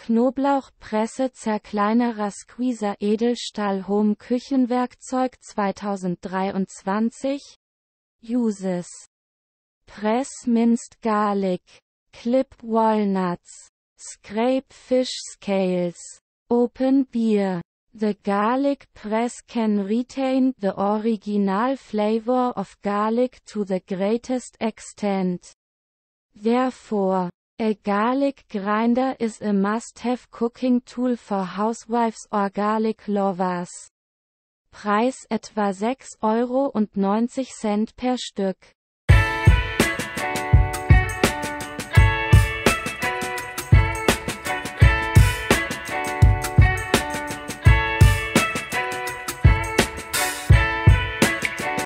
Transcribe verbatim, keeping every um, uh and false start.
Knoblauchpresse Zerkleinerer Squeezer Edelstahl Home Küchenwerkzeug zweitausenddreiundzwanzig. Uses. Press minced garlic. Clip walnuts. Scrape fish scales. Open beer. The garlic press can retain the original flavor of garlic to the greatest extent. Therefore, a garlic grinder is a must-have cooking tool for housewives or garlic lovers. Preis etwa sechs Euro neunzig per Stück.